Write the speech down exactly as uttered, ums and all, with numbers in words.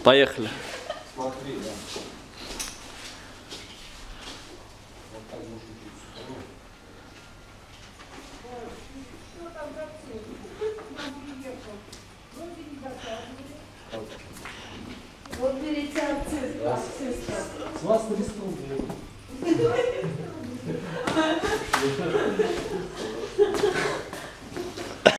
Поехали. Смотри, да. Вот берите акцию. С вас триста рублей.